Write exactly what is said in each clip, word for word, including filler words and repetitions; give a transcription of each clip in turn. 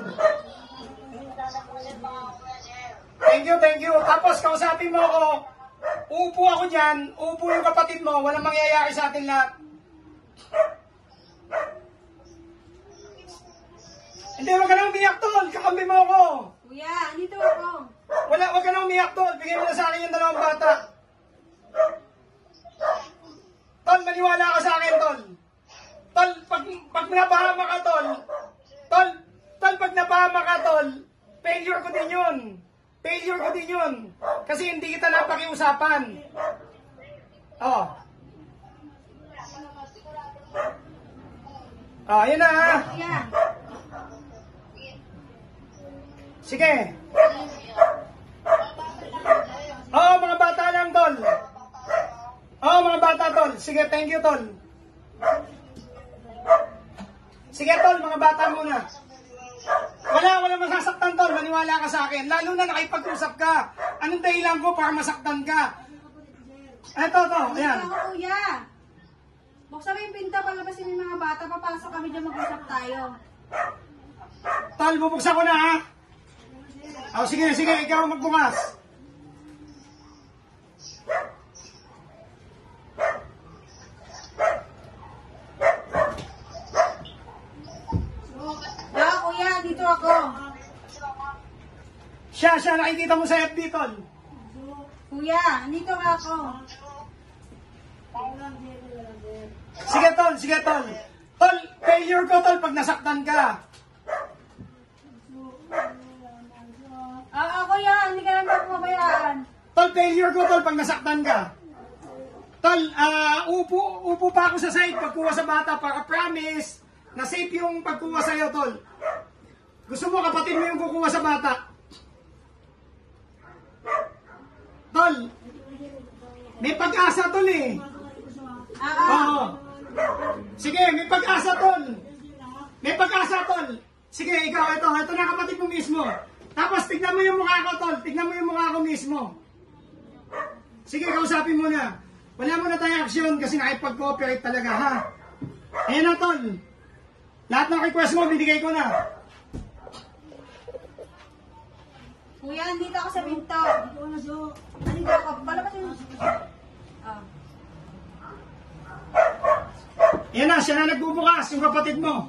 Thank you, thank you. Tapos, kausapin mo ako. Upo ako dyan. Upo yung kapatid mo. Walang mangyayari sa atin lahat. Hindi, wag ka nang umiyak, tol. Kakambi mo ako. Kuya, andito ako. Wala, wag ka nang umiyak, tol. Bigay mo na sa akin yung dalawang bata. Tol, maniwala ka sa akin, tol. Tol, pag, pag napahama ka, tol. Tol, tol, pag napahama ka, tol. Failure ko din yun. Failure ko din yun. Kasi hindi kita napakiusapan. Oh. Ah, yun na ha. Kuya. Sige. Oh, mga bata lang, tol. Oh, mga bata, tol. Sige, thank you, tol. Sige, tol, mga bata muna. Wala, wala masasaktan, tol. Maniwala ka sa akin. Lalo na nakipag-usap ka. Anong dahilan ko para masaktan ka? Eto, to. Ayan. Ako, kuya. Buksan mo yung pinto, palabasin yung mga bata. Papasok kami dyan, mag-usap tayo. Tol, bubuksan ko na, ha? Oh, sige, sige. Ikaw magbukas. Ah, kuya, dito ako. Siya, siya. Nakikita mo sa F B, tol. Kuya, dito ka ako. Sige, tol. Sige, tol. Tol, failure ko, tol, pag nasaktan ka. Ah, ah, kuya, hindi ka lang papabayaan. Tol, failure ko, tol, pag nasaktan ka. Tol, ah, upo, upo pa ako sa side pagkuha sa bata para promise na safe yung pagkuha sa'yo, tol. Gusto mo, kapatid mo yung kukuha sa bata. Tol, may pag-asa, tol, eh. Ah, ah. Oo. Sige, may pag-asa, tol. May pag-asa, tol. Sige, ikaw, ito. Ito na kapatid mo mismo. Tapos, tignan mo yung mukha ko, tol. Tignan mo yung mukha ko mismo. Sige, kausapin mo na. Wala mo na tayong aksyon kasi nakipag-cooperate talaga, ha? Ayan na, tol. Lahat ng request mo, binigay ko na. Kuya, andito ako sa pinto. Andito ako. Palabasin mo. Ah. Ayan na, siya na nagbubukas, yung kapatid mo.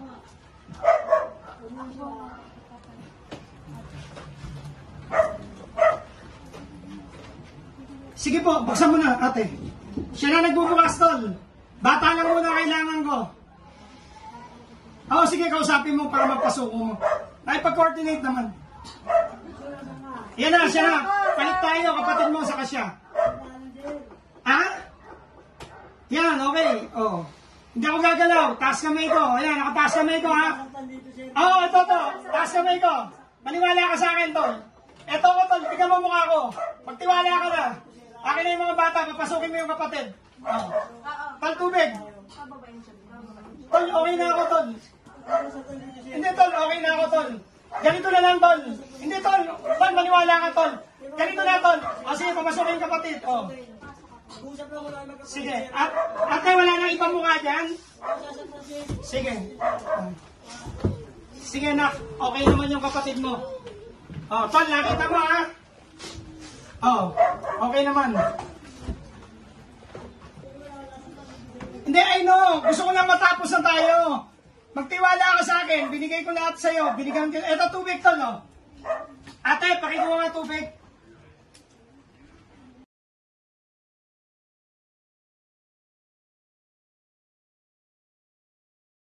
Sige po, buksan mo na, ate. Siya na nagbubukas, tol. Bata lang muna kailangan ko. Oo, sige, kausapin mo para magpasuko mo. Nakipag-coordinate naman. Yan na, siya na. Palit tayo, kapatid mo, saka siya. Ha? Yan, okay. Oh. Hindi ako gagalaw. Taas kamay ko. Ayan, nakataas kamay ko, ha? Oo, oh, ito, to. Taas kamay ko. Maniwala ka sa akin, tol. Ito ko, tol. Tignan mo mukha ko. Magtiwala ka na. Akin na yung mga bata. Papasukin mo yung kapatid. Oh. Tol, tubig. Tol, okay na ako, tol. Hindi, tol. Okay na ako, tol. Ganito na lang, tol. Hindi, tol. Tol, maniwala ka, tol. Ganito na, tol. O, sige, papasukin yung kapatid. Oh. Sige. At, ate, wala nang ibang mukha dyan? Sige. Sige, nak. Okay naman yung kapatid mo. Oh, tol, nakita mo, ha? Oh, okay naman. Hindi, I know. Gusto ko lang matapos na tayo. Magtiwala ka sa akin. Binigay ko lahat sa'yo. Binigyan ko. Eto, tubig, tol, no? Ate, pakikuha nga tubig.